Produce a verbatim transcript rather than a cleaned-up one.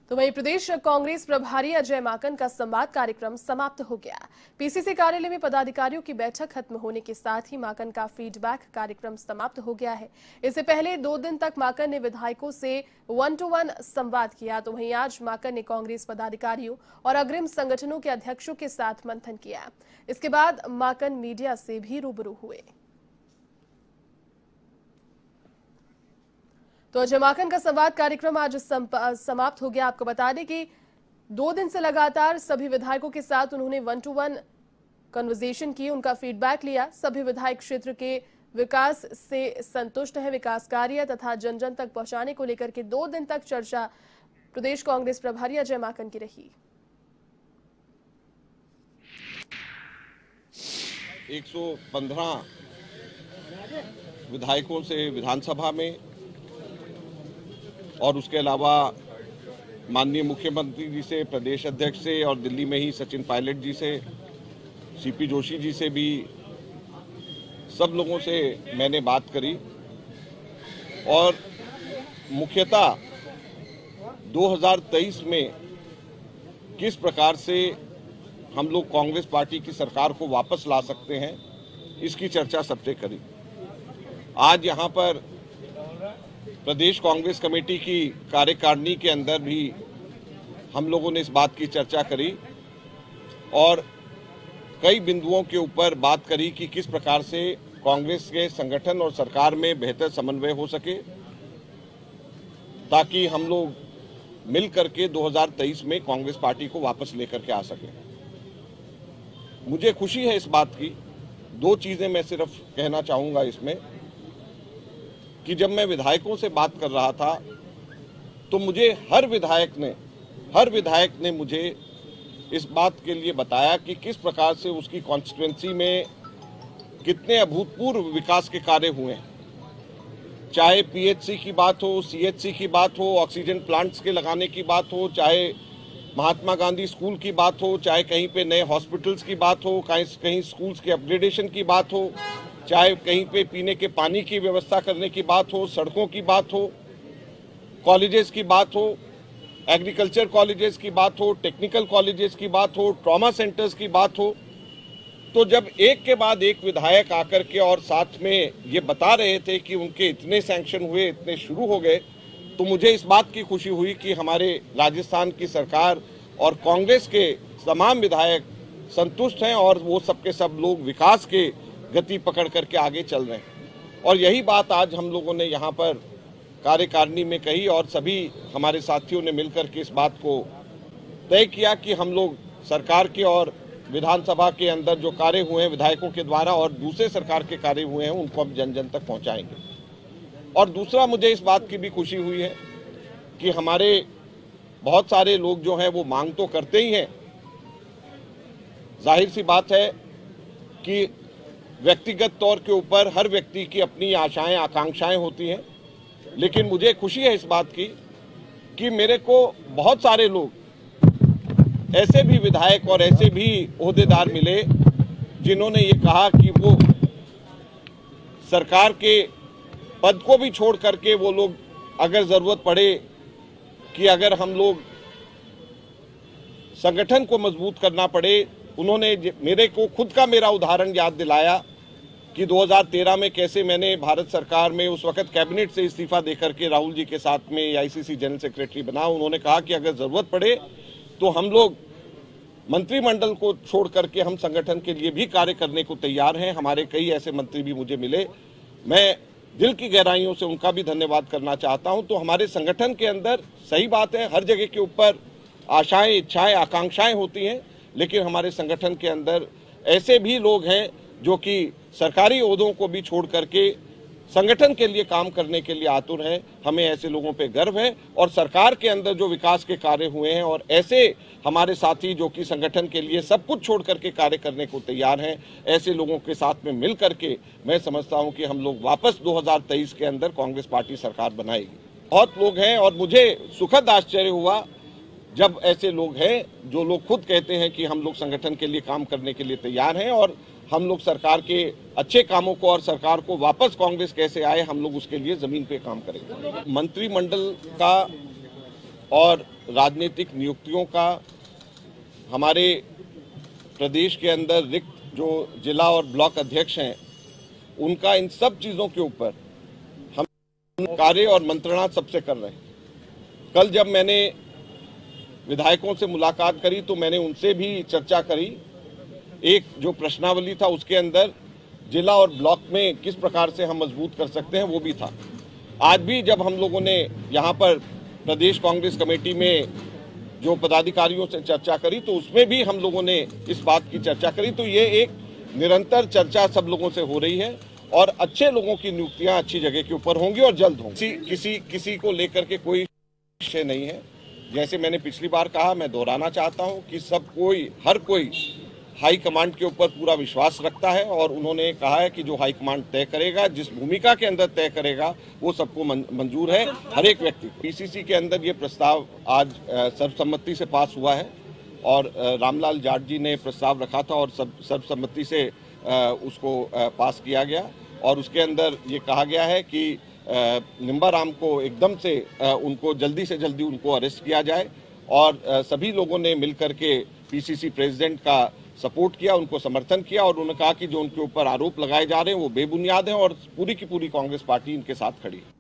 तो वहीं प्रदेश कांग्रेस प्रभारी अजय माकन का संवाद कार्यक्रम समाप्त हो गया। पीसीसी कार्यालय में पदाधिकारियों की बैठक खत्म होने के साथ ही माकन का फीडबैक कार्यक्रम समाप्त हो गया है। इससे पहले दो दिन तक माकन ने विधायकों से वन टू वन संवाद किया, तो वहीं आज माकन ने कांग्रेस पदाधिकारियों और अग्रिम संगठनों के अध्यक्षों के साथ मंथन किया। इसके बाद माकन मीडिया से भी रूबरू हुए। तो अजय माकन का संवाद कार्यक्रम आज समाप्त हो गया। आपको बता दें कि दो दिन से लगातार सभी विधायकों के साथ उन्होंने वन टू वन कन्वर्सेशन की, उनका फीडबैक लिया। सभी विधायक क्षेत्र के विकास से संतुष्ट हैं। विकास कार्य तथा जन जन तक पहुंचाने को लेकर के दो दिन तक चर्चा प्रदेश कांग्रेस प्रभारी अजय माकन की रही। एक सौ पंद्रह विधायकों से विधानसभा में और उसके अलावा माननीय मुख्यमंत्री जी से, प्रदेश अध्यक्ष से और दिल्ली में ही सचिन पायलट जी से, सीपी जोशी जी से भी सब लोगों से मैंने बात करी। और मुख्यतः दो हज़ार तेईस में किस प्रकार से हम लोग कांग्रेस पार्टी की सरकार को वापस ला सकते हैं, इसकी चर्चा सबसे करी। आज यहाँ पर प्रदेश कांग्रेस कमेटी की कार्यकारिणी के अंदर भी हम लोगों ने इस बात की चर्चा करी और कई बिंदुओं के ऊपर बात करी कि किस प्रकार से कांग्रेस के संगठन और सरकार में बेहतर समन्वय हो सके, ताकि हम लोग मिल करके दो हज़ार तेईस में कांग्रेस पार्टी को वापस लेकर के आ सके। मुझे खुशी है इस बात की। दो चीजें मैं सिर्फ कहना चाहूंगा इसमें कि जब मैं विधायकों से बात कर रहा था तो मुझे हर विधायक ने हर विधायक ने मुझे इस बात के लिए बताया कि किस प्रकार से उसकी कॉन्स्टिट्यूएंसी में कितने अभूतपूर्व विकास के कार्य हुए हैं। चाहे पीएचसी की बात हो, सीएचसी की बात हो, ऑक्सीजन प्लांट्स के लगाने की बात हो, चाहे महात्मा गांधी स्कूल की बात हो, चाहे कहीं पे नए हॉस्पिटल्स की बात हो, कहीं कहीं स्कूल्स के अपग्रेडेशन की बात हो, चाहे कहीं पे पीने के पानी की व्यवस्था करने की बात हो, सड़कों की बात हो, कॉलेजेस की बात हो, एग्रीकल्चर कॉलेजेस की बात हो, टेक्निकल कॉलेजेस की बात हो, ट्रॉमा सेंटर्स की बात हो। तो जब एक के बाद एक विधायक आकर के और साथ में ये बता रहे थे कि उनके इतने सैंक्शन हुए, इतने शुरू हो गए, तो मुझे इस बात की खुशी हुई कि हमारे राजस्थान की सरकार और कांग्रेस के तमाम विधायक संतुष्ट हैं और वो सबके सब लोग विकास के गति पकड़ करके आगे चल रहे हैं। और यही बात आज हम लोगों ने यहाँ पर कार्यकारिणी में कही और सभी हमारे साथियों ने मिलकर के इस बात को तय किया कि हम लोग सरकार के और विधानसभा के अंदर जो कार्य हुए हैं विधायकों के द्वारा और दूसरे सरकार के कार्य हुए हैं उनको हम जन जन तक पहुंचाएंगे। और दूसरा, मुझे इस बात की भी खुशी हुई है कि हमारे बहुत सारे लोग जो हैं वो मांग तो करते ही हैं। जाहिर सी बात है कि व्यक्तिगत तौर के ऊपर हर व्यक्ति की अपनी आशाएं आकांक्षाएं होती हैं, लेकिन मुझे खुशी है इस बात की कि मेरे को बहुत सारे लोग ऐसे भी विधायक और ऐसे भी ओहदेदार मिले जिन्होंने ये कहा कि वो सरकार के पद को भी छोड़ करके वो लोग अगर जरूरत पड़े कि अगर हम लोग संगठन को मजबूत करना पड़े, उन्होंने मेरे को खुद का मेरा उदाहरण याद दिलाया कि दो हज़ार तेरह में कैसे मैंने भारत सरकार में उस वक्त कैबिनेट से इस्तीफा देकर के राहुल जी के साथ में आईसीसी जनरल सेक्रेटरी बना। उन्होंने कहा कि अगर जरूरत पड़े तो हम लोग मंत्रिमंडल को छोड़ करके हम संगठन के लिए भी कार्य करने को तैयार हैं। हमारे कई ऐसे मंत्री भी मुझे मिले, मैं दिल की गहराइयों से उनका भी धन्यवाद करना चाहता हूं। तो हमारे संगठन के अंदर सही बात है, हर जगह के ऊपर आशाएं, इच्छाएं, आकांक्षाएं होती हैं, लेकिन हमारे संगठन के अंदर ऐसे भी लोग हैं जो कि सरकारी ओहदों को भी छोड़ करके संगठन के लिए काम करने के लिए आतुर हैं। हमें ऐसे लोगों पे गर्व है और सरकार के अंदर जो विकास के कार्य हुए हैं और ऐसे हमारे साथी जो कि संगठन के लिए सब कुछ छोड़ करके कार्य करने को तैयार हैं, ऐसे लोगों के साथ में मिल करके मैं समझता हूं कि हम लोग वापस दो हज़ार तेईस के अंदर कांग्रेस पार्टी सरकार बनाएगी। बहुत लोग हैं और मुझे सुखद आश्चर्य हुआ जब ऐसे लोग हैं जो लोग खुद कहते हैं कि हम लोग संगठन के लिए काम करने के लिए तैयार हैं और हम लोग सरकार के अच्छे कामों को और सरकार को वापस कांग्रेस कैसे आए हम लोग उसके लिए जमीन पे काम करेंगे। मंत्रिमंडल का और राजनीतिक नियुक्तियों का हमारे प्रदेश के अंदर रिक्त जो जिला और ब्लॉक अध्यक्ष हैं उनका, इन सब चीज़ों के ऊपर हम कार्य और मंत्रणा सबसे कर रहे हैं। कल जब मैंने विधायकों से मुलाकात करी तो मैंने उनसे भी चर्चा करी। एक जो प्रश्नावली था उसके अंदर जिला और ब्लॉक में किस प्रकार से हम मजबूत कर सकते हैं वो भी था। आज भी जब हम लोगों ने यहाँ पर प्रदेश कांग्रेस कमेटी में जो पदाधिकारियों से चर्चा करी तो उसमें भी हम लोगों ने इस बात की चर्चा करी। तो ये एक निरंतर चर्चा सब लोगों से हो रही है और अच्छे लोगों की नियुक्तियां अच्छी जगह के ऊपर होंगी और जल्द होंगी। किसी किसी किसी को लेकर के कोई विषय नहीं है। जैसे मैंने पिछली बार कहा, मैं दोहराना चाहता हूं कि सब कोई हर कोई हाई कमांड के ऊपर पूरा विश्वास रखता है और उन्होंने कहा है कि जो हाई कमांड तय करेगा, जिस भूमिका के अंदर तय करेगा, वो सबको मंजूर है, हर एक व्यक्ति। पीसीसी के अंदर ये प्रस्ताव आज सर्वसम्मति से पास हुआ है और रामलाल जाट जी ने प्रस्ताव रखा था और सब सर्वसम्मति से उसको पास किया गया और उसके अंदर ये कहा गया है कि निम्बा राम को एकदम से उनको जल्दी से जल्दी उनको अरेस्ट किया जाए और सभी लोगों ने मिलकर के पीसीसी प्रेसिडेंट का सपोर्ट किया, उनको समर्थन किया और उन्होंने कहा कि जो उनके ऊपर आरोप लगाए जा रहे हैं वो बेबुनियाद हैं और पूरी की पूरी कांग्रेस पार्टी इनके साथ खड़ी है।